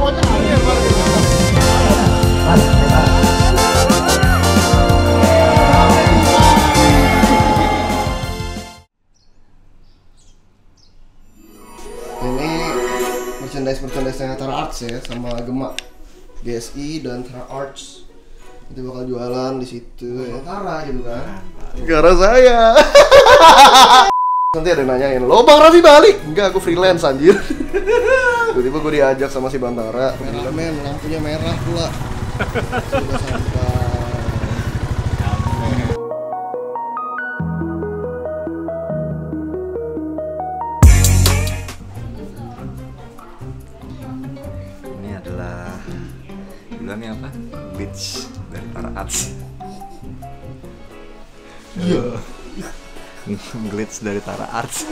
Ini merchandise-nya Tara Arts ya, sama Gemak GSI dan Tara Arts. Itu bakal jualan di situ ya, Tara gitu kan. Gara saya. Nanti ada nanyain, lo Bang Raffi balik? Enggak, aku freelance anjir. Tiba-tiba gue diajak sama si Bantara. Merah men, lampunya merah pula. Sudah sampai. Ini adalah bilangnya apa? Beach dari Tara Arts. Iya. Glitch dari Tara Arts.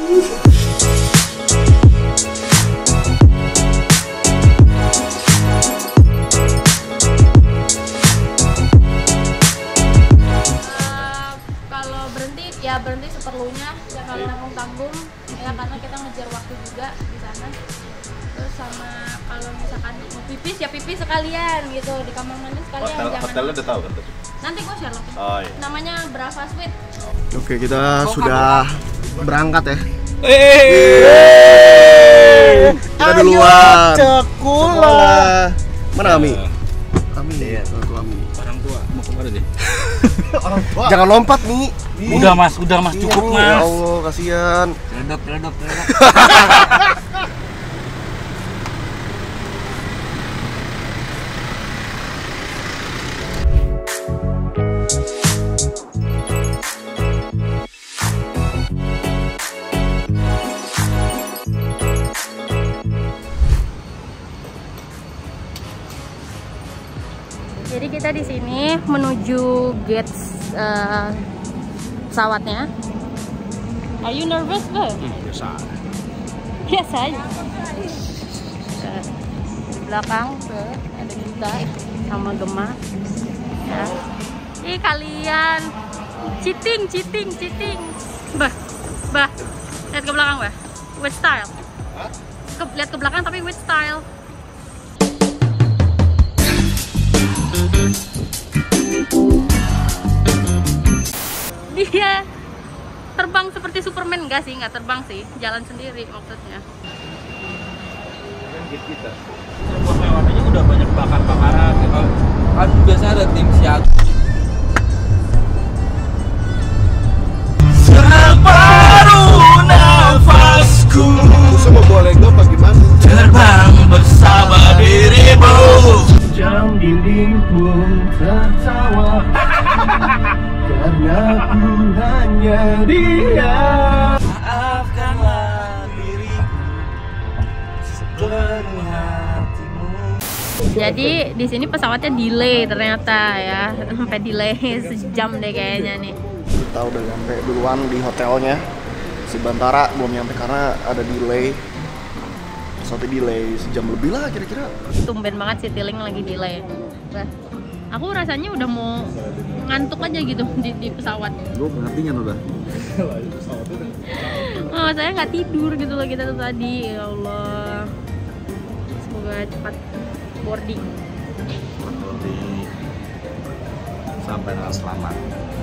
Kalau berhenti ya berhenti seperlunya, jangan tanggung-tanggung ya, karena kita ngejar waktu juga di sana. Terus sama kalau misalkan mau pipis ya pipis sekalian gitu di kamar mandi sekalian. Hotelnya udah tahu kan? Nanti gue share loh. Oh, iya. Namanya Brava Suite. Oke, kita sudah berangkat ya. Kita duluan. Sekolah. Mana Ami? Ami. Iya. Ami. Orang tua mau kemana deh? Orang tua. Jangan lompat nih. Udah mas, cukup mas. Ya Allah, kasihan. Redop. Jadi kita di sini menuju gate pesawatnya. Are you nervous, Bang? Biasa aja. Di belakang tuh ada kita sama Gemak. Ya. Ih kalian cheating. Bah. Lihat ke belakang, Bah. With style. Lihat ke belakang tapi with style. Dia terbang seperti Superman, enggak terbang sih, jalan sendiri maksudnya. Kita buat lewatnya udah banyak bakar-bakaran gitu. Kan biasa ada tim siaga. Separuh nafasku Semua boleh gue apa gimana? terbang bersama dirimu. Jam dinding pun tertawa karena ku hanya dia. Maafkanlah diri sepenuh hatimu. Jadi di sini pesawatnya delay ternyata ya, sampai delay sejam deh kayaknya nih. Kita udah nyampe duluan di hotelnya. Si Bantara belum nyampe karena ada delay. Pesawatnya delay sejam lebih lah kira-kira. Tumben banget sih Tiling lagi delay. Bah, aku rasanya udah mau ngantuk aja gitu di pesawat. Gue ngertinya udah. Oh, saya nggak tidur gitu loh kita tuh tadi. Ya Allah. Semoga cepat boarding. Sampai dengan selamat.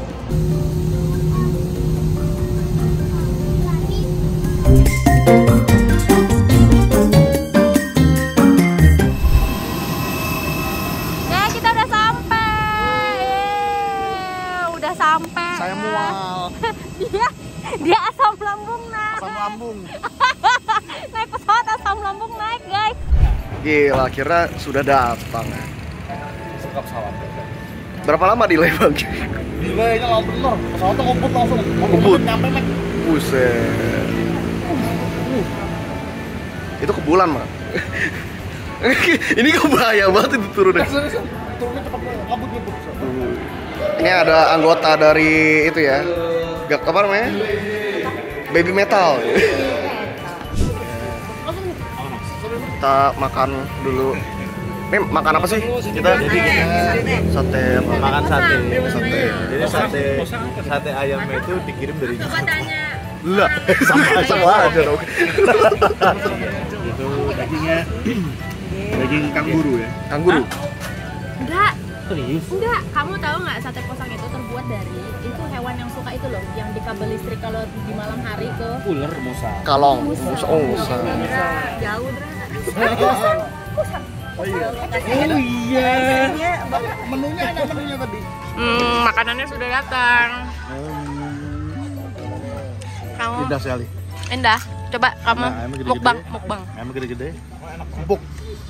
Ya kita udah sampai. Udah sampai. Saya mual. dia asam lambung naik. Asam lambung. Naik pesawat asam lambung naik guys. Gila, akhirnya sudah datang. Suka pesawat. Berapa lama delay bang? Delaynya lama bener. Pesawatnya ngebut langsung. Ngebut? Nyampe mek. Buset. Itu ke bulan mah. Ini kok bahaya banget itu turunnya. Turunnya cepat kabut ngebut. Ini ada anggota dari itu ya. Gak apa namanya? Baby metal. Kita makan dulu. Ini makan apa sih? Kita sate apa? Makan sate. Sate. Jadi sate ayamnya itu dikirim dari Coba tanya. Lah, sama aja dong. Itu dagingnya Daging kanguru ya? Kanguru. Enggak. Serius? Enggak, kamu tahu nggak sate posang itu terbuat dari itu hewan yang suka itu loh, yang di kabel listrik kalau di malam hari ke Ular musa. Kalong. Musa. Oh, musa. Dra, jauh Dra. Oh iya. Oh iya. Menunya ada menunya tadi. Makanannya sudah datang. Kamu Indah sekali. Indah. Coba kamu Nah, ayamnya gede-gede. mukbang. Ayamnya gede-gede. Empuk.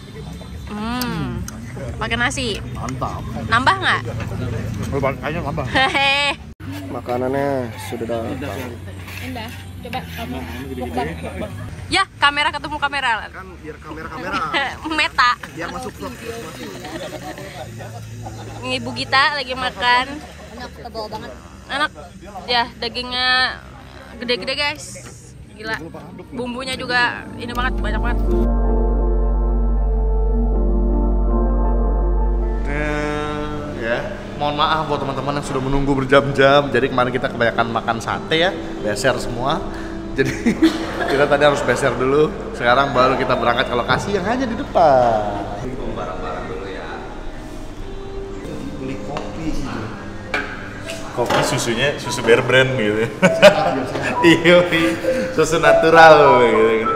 Pakai nasi. Mantap. Nambah nggak? Kayaknya nambah. Hehe. Makanannya sudah datang. Indah. Coba kamu mukbang. Ya, kamera ketemu kamera. Kan biar kamera Meta. biar masuk vlog. Ibu Gita lagi makan. Enak, tebal banget. Enak. Ya, dagingnya gede-gede guys. Gila. Bumbunya juga ini banget, banyak banget. Ya, mohon maaf buat teman-teman yang sudah menunggu berjam-jam. Jadi kemarin kita kebanyakan makan sate ya, beser semua. Jadi kita tadi harus beser dulu. Sekarang baru kita berangkat ke lokasi yang hanya di depan. Barang-barang dulu ya. Beli kopi sih. Kopi susunya susu Bear Brand gitu. Iya, susu natural gitu.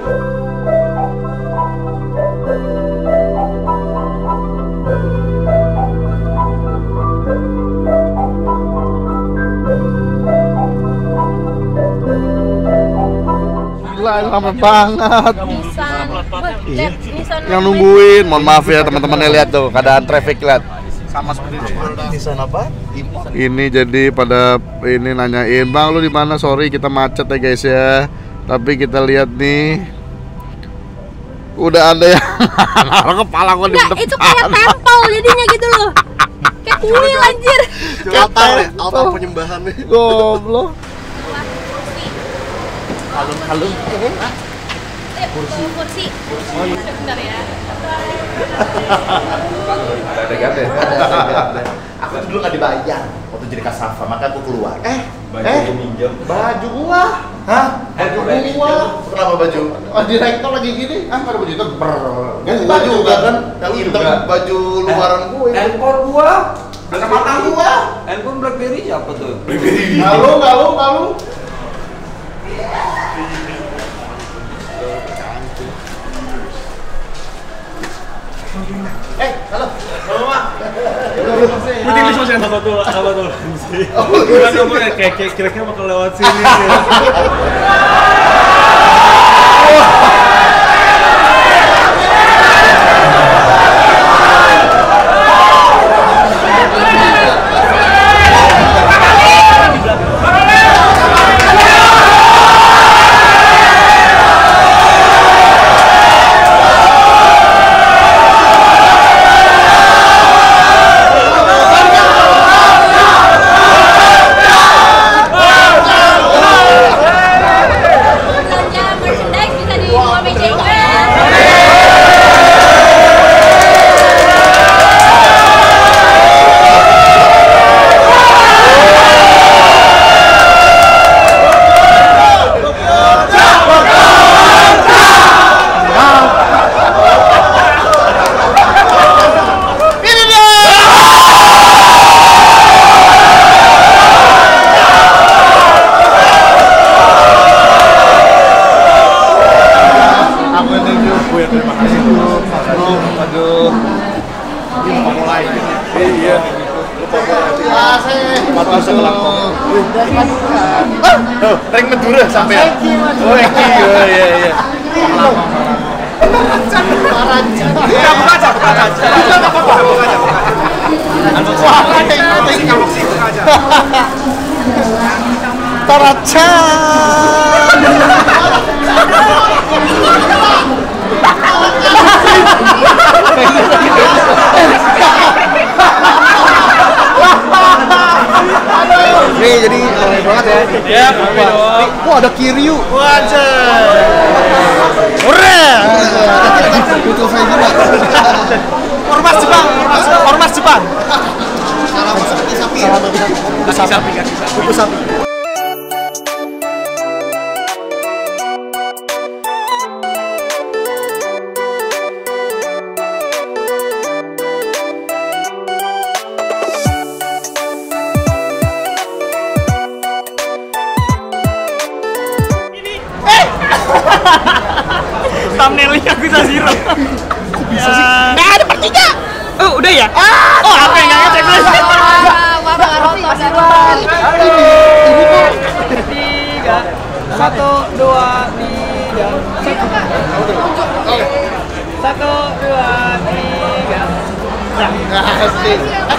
Gila, lama banget. Nisan. Lihat Nisan. Yang nungguin, mohon maaf ya teman-teman, lihat tuh keadaan traffic, lihat. Sama seperti Nisan apa? Ini jadi pada ini nanyain, "Bang, lu di mana? Sorry kita macet ya guys ya." Tapi kita lihat nih, udah ada yang naruh kepala gua di depan. Enggak, itu kayak tempel jadinya gitu loh. Kayak kuil anjir. Altar penyembahan nih. Goblok. Halo. Kursi. Oh, iya. Bentar ya. Ada gade. Aku dulu nggak dibayar waktu jadi kasava, maka aku keluar. Baju gua. Hah? Baju gua. Kenapa baju? Oh, direktur lagi gini. Ah, ada baju itu ganti baju juga kan? Yang hitam baju luaran gue. Handphone gua. Kacamata gua. Handphone BlackBerry siapa tuh? Galuh. Halo. Meeting di sosial apa tuh? Bukan nomor kayak kira-kira bakal lewat sini. Ring Madura sampai. Oh iya. Toraca. Nih jadi mulai banget ya. Ya, kopi dong. Wah, ada Kiryu. Wajah. Ore. Itu saya juga. Ormas Jepang. Salam sapi. Kuku sapi. thumbnailnya kita zero. Kok bisa sih? Nggak ada bertiga. Oh, udah ya? Oh, apa yang nggak ngecek lagi? Wah, roti masih duluan. Tiga, 1, 2, 3, 1, 2, 3. Asik.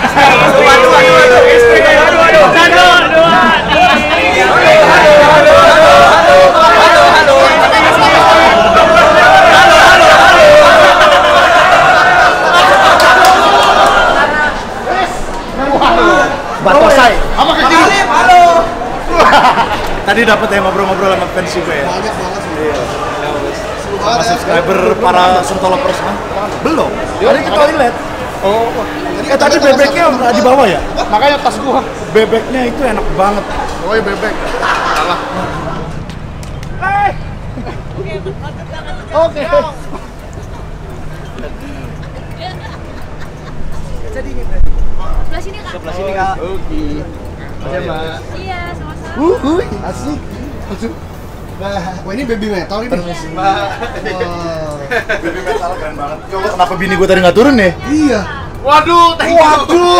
Batosai. Apa kecil? Halo. Tadi dapat ya ngobrol-ngobrol sama fans juga ya. Banyak banget sih. Sama subscriber para Sentolovers kan? Belum. Tadi ke toilet. Oh. Tadi bebeknya di bawah ya? Makanya tas gua bebeknya itu enak banget. Oh, iya bebek. Salah. Oke. Sebelah sini, Kak. Sebelah sini, Kak. Oke. Iya, sama-sama. Asik. Wah, ini baby metal ini. Permisi, Mbak. Baby metal keren banget. Coba kenapa bini gua tadi nggak turun ya? Iya. Waduh, waduh.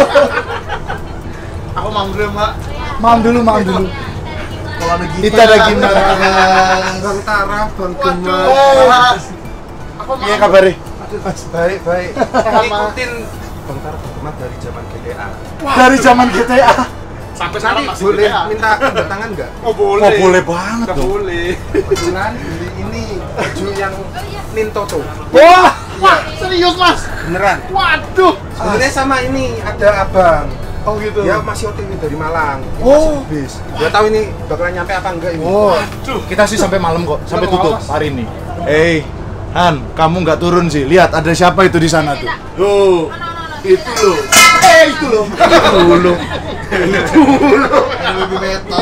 Aku mau dulu, Mbak. Mau dulu. Kalau ada Kita ada gimana? Bang Tara, Bang Gemma. Iya kabarnya? Baik. Ngikutin Bang Tara dari zaman GTA. Dari zaman GTA. Sampai sekarang masih boleh minta tanda tangan nggak? Oh boleh banget Nggak dong. boleh. Kebetulan beli ini baju yang Nintoto. Wah, serius Mas? Beneran. Waduh. Sebenarnya sama ini ada abang. Oh gitu. Dia masih OTW dari Malang. Oh. Bis. Gak tahu ini bakalan nyampe apa enggak ini. Oh, kita sih sampai malam kok, sampai tutup hari ini. Han, kamu nggak turun sih. Lihat ada siapa itu di sana tuh. Tuh, itu loh. Itu loh. Itu loh. Ada baby metal.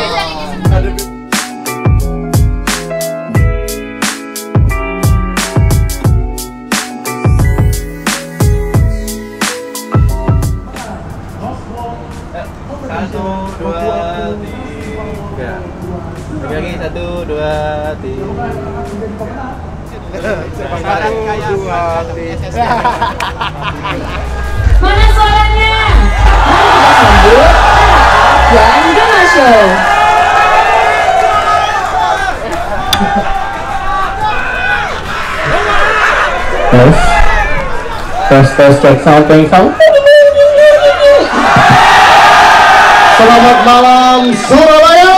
Satu, dua, tiga. Lagi 1, 2, 3. Sekarang 2, 3. Mana suaranya? Dan Gemma Show. Tes cek sound. Selamat malam Surabaya.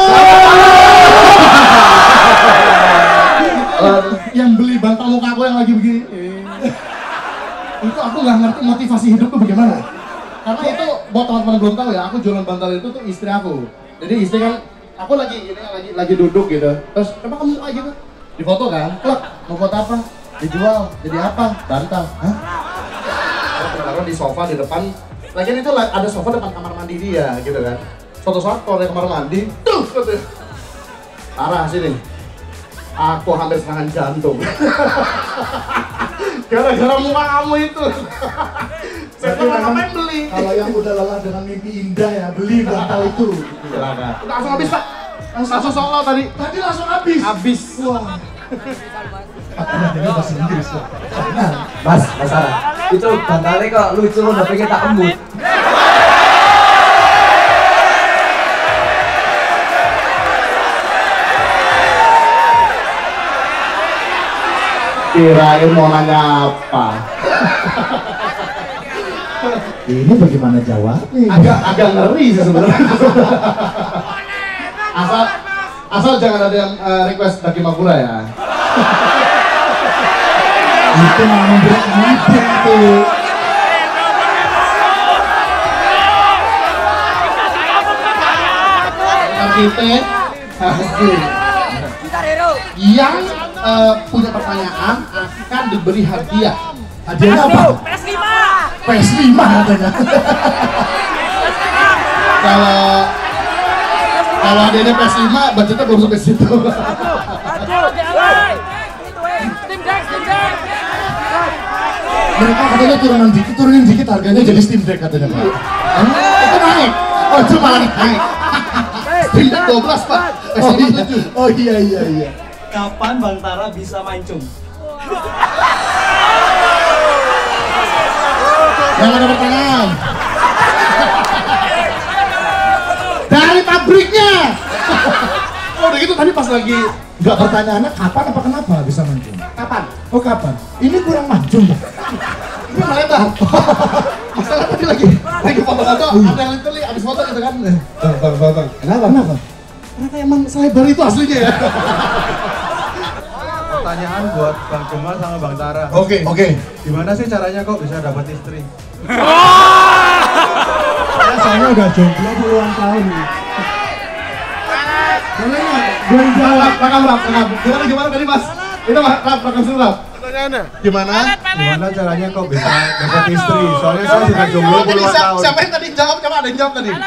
Yang beli bantal muka aku yang lagi begini. Itu aku nggak ngerti motivasi hidup tuh bagaimana. Karena itu buat teman-teman belum tahu ya, aku jualan bantal itu tuh istri aku. Jadi istri kan, aku lagi duduk gitu. Terus coba kamu muka gitu, di foto kan? Klak, mau foto apa? Dijual, jadi apa? Bantal. Hah? Aku taruh di sofa di depan. Lagian itu ada sofa depan kamar mandi dia gitu kan. Suatu saat kalau dari kamar mandi, tuh gitu. Parah sini. Aku hampir serangan jantung. Gara-gara muka kamu itu. Saya ngapain beli? Kalau yang udah lelah dengan mimpi indah ya, beli bantal itu. Silakan. Langsung habis, Pak. Langsung solo tadi. Tadi langsung habis. Habis. Wah. Ini bahasa Inggris kok. Mas Sarah, itu bantalnya kok lucu udah pengen tak embut. Kirain mau nanya apa? Ini bagaimana jawabnya? Agak ngeri sih sebenarnya. Asal jangan ada yang request daging makula ya. Itu memang berat itu. Kita yang punya pertanyaan akan diberi hadiah. Hadiahnya apa? PS5. PS5 katanya. Kalau hadiahnya PS5, budgetnya belum sampai situ. Mereka katanya turunin dikit harganya jadi Steam Deck katanya Pak. Itu naik. Oh cuma naik. Steam Deck 12 Pak. PS5 7. Oh iya. kapan Bang Tara bisa mancung? Yang ada pertanyaan. Dari pabriknya. Oh udah gitu tadi pas lagi nggak pertanyaannya kapan apa kenapa bisa mancung? Kapan? Oh kapan? Ini kurang mancung. Ini melebar. Masalah tadi lagi foto-foto ada yang literally abis foto gitu kan. Bang. Kenapa? Karena emang selebar itu aslinya ya. Pertanyaan buat Bang Kemal sama Bang Tara. Oke. Gimana sih caranya kok bisa dapat istri? Saya udah jomblo puluhan tahun. Boleh nggak? Gue jawab. Gimana tadi Mas? Itu rekam surat. Pertanyaannya? Gimana caranya kok bisa dapat istri? Soalnya saya sudah jomblo puluhan tahun. Siapa yang tadi jawab? Coba ada yang jawab tadi.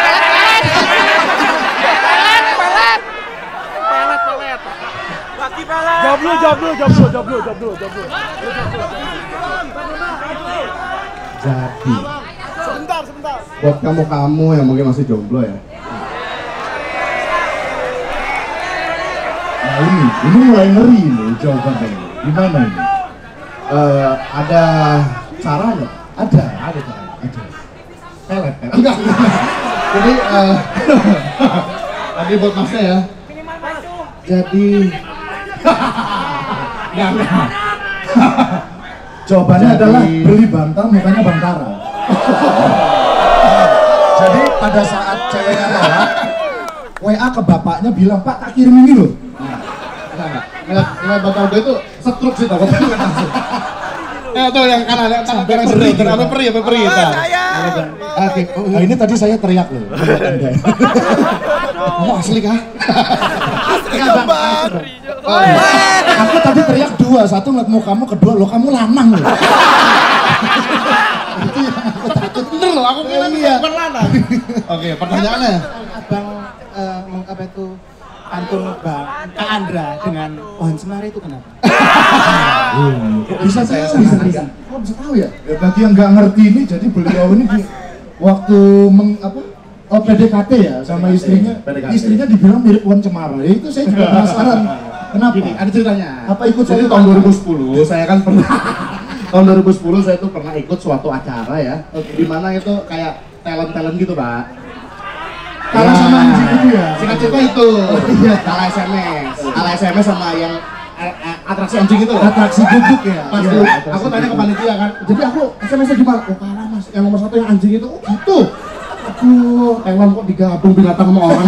Jawab dulu. Jadi sebentar. Buat kamu yang mungkin masih jomblo ya. Nah ini mulai ngeri nih jawabannya. Gimana ini? Ada caranya? Ada caranya. Pelet. Enggak. Jadi tadi buat masnya ya. Jadi enggak. Jawabannya adalah beli bantal mukanya Bang Tara. Jadi pada saat ceweknya lewat, WA ke bapaknya bilang, "Pak, tak kirim ini loh." Ngeliat bantal gue itu setruk sih tau. Tuh yang kanan, yang peri. Oke, ini tadi saya teriak loh. Kamu asli kah? Aku tadi teriak dua, satu ngeliat mukamu, kedua lo kamu lanang loh. Itu yang aku takut. Bener loh, aku bilang bukan lanang. Oke, pertanyaannya. Abang apa itu pantun Bang Kak Andra dengan pohon semar itu kenapa? Bisa tahu ya? Bagi yang nggak ngerti ini, jadi beliau ini waktu PDKT ya sama istrinya dibilang mirip pohon cemara. Itu saya juga penasaran. Kenapa? Gini, ada ceritanya. Apa ikut jadi tahun 2010 saya kan pernah tahun 2010 saya tuh pernah ikut suatu acara ya. Di mana itu kayak talent gitu, Pak. Kalah sama anjing itu ya? Singkat cerita itu. Iya, kalah SMS sama yang atraksi anjing itu. Atraksi guguk ya? Pas dulu, aku tanya ke panitia kan, jadi aku SMS-nya gimana? Oh kalah Mas, yang nomor 1 yang anjing itu, oh gitu? Aduh, Elon kok digabung binatang sama orang.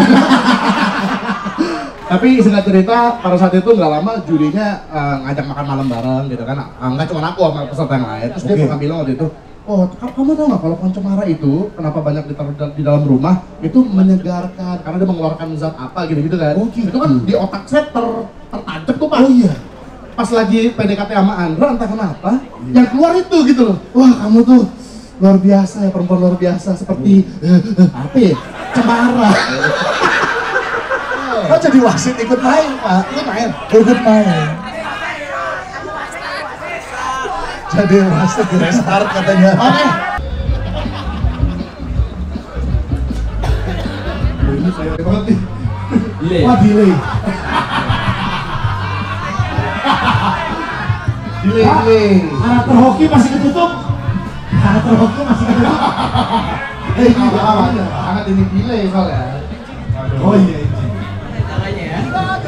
Tapi singkat cerita, pada saat itu nggak lama jurinya ngajak makan malam bareng gitu kan. Nggak cuma aku sama peserta yang lain, terus dia pernah bilang waktu itu, oh, kamu tahu nggak kalau pohon cemara itu kenapa banyak ditaruh di dalam rumah? Itu menyegarkan karena dia mengeluarkan zat apa gitu-gitu kan. Oh, gitu. Itu kan di otak saya tertancap tuh Pak. Oh iya. Pas lagi PDKT sama Andra entah kenapa, yang keluar itu gitu loh. Wah, kamu tuh luar biasa ya, perempuan luar biasa seperti apa ya? Cemara. Kok jadi wasit ikut main Pak? Ikut main. Jadi wasit restart katanya. Oke. Ini saya banget nih. Wah, delay. Karakter hoki masih ketutup. Ini sangat ini delay soalnya. Oh iya. Caranya ya.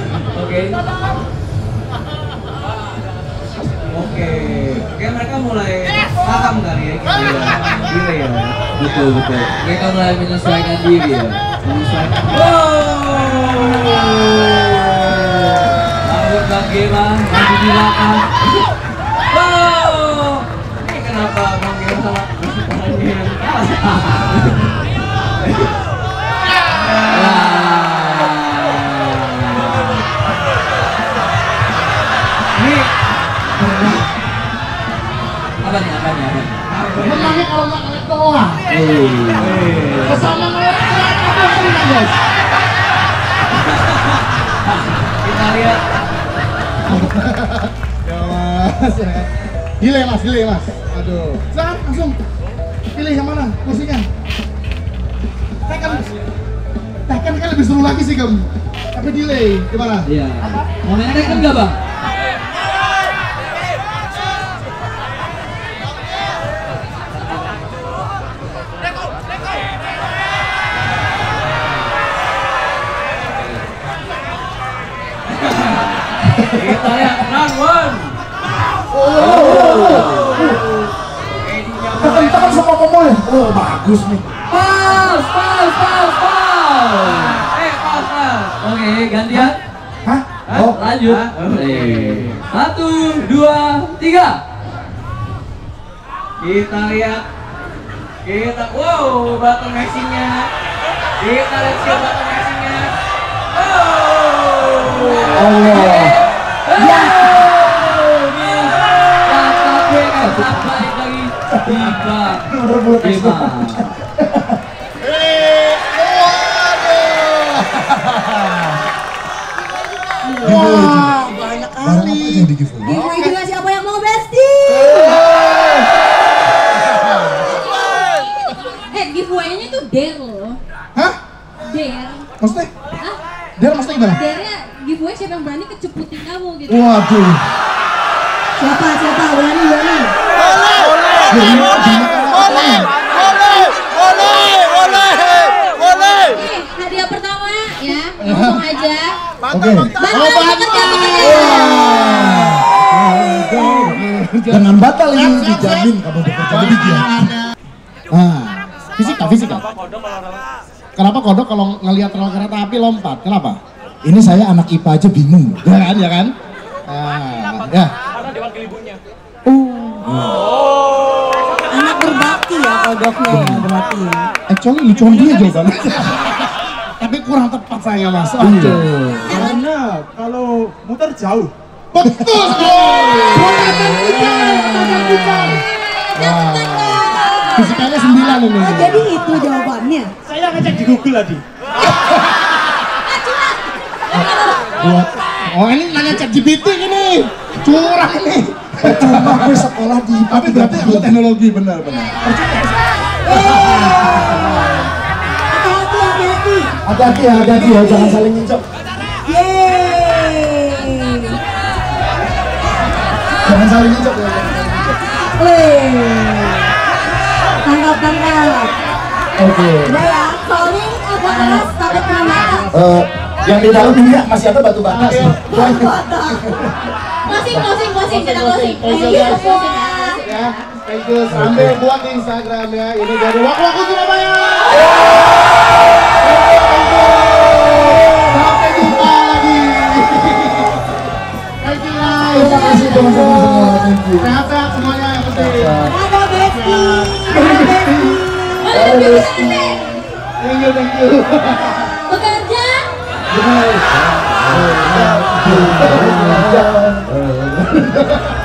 Oke, mereka mulai paham kali ya, delay ya. Betul. Mereka mulai menyesuaikan diri ya. Lalu Bang Gema masih di belakang. Ini kenapa Bang Gema sama Apanya? Menangnya kalau nggak ngeliat doang. Kesana ngeliat guys. Kita lihat. Ya mas. Delay mas. Aduh. Silakan langsung pilih yang mana kursinya. Tekan. Tekken kan lebih seru lagi sih kamu. Tapi delay, gimana? Iya. Mau main Tekken nggak bang? Kita lihat round one. Tekan sama pemain. Oh bagus nih. Paus. Oke, gantian. Hah? Oh, lanjut. 1, 2, 3. Kita lihat. Wow, button mashing-nya. Kita lihat siapa button mashing-nya. Allah. Ya. Kata baik lagi. Tiba. Wah, banyak kali. Giveaway juga siapa yang mau Besti? Giveaway-nya tuh dare loh. Hah? Dare. Maksudnya? Hah? Dare maksudnya gimana? Dare-nya giveaway siapa yang berani keceputin kamu gitu. Waduh. Siapa berani? Boleh. Nih, hadiah pertama ya, langsung aja. Oke. Dengan batal ini dijamin kamu bekerja lebih giat. Fisika. Kenapa kodok kalau ngelihat rel kereta api lompat? Kenapa? Ini saya anak IPA aja bingung, ya kan? Ya. Karena diwakili ibunya. Anak berbakti ya kodoknya ya berarti. Actually lucuan dia jawabannya. Tapi kurang tepat saya mas. Karena kalau muter jauh. Betul. Fisikanya 9 ini. Jadi itu jawabannya. Saya ngecek di Google tadi. Oh ini nanya ChatGPT ini. Curang ini. Cuma gue sekolah di IPA. Tapi berarti aku teknologi benar. Hati-hati ya, jangan saling nginjak. Jangan saling nginjak ya. Tangkap. Oke. Udah ya, calling apa keras sampai kena mata. Yang di dalam dunia masih ada batu bata sih. Closing, kita closing. Thank you semua. Ya, thank you. Sampai buat di Instagramnya. Ini dari Waku Surabaya. Sampai jumpa lagi. Thank you. Terima kasih teman-teman semua. Sehat-sehat semuanya yang penting. Ada Besti. Thank you. Bekerja.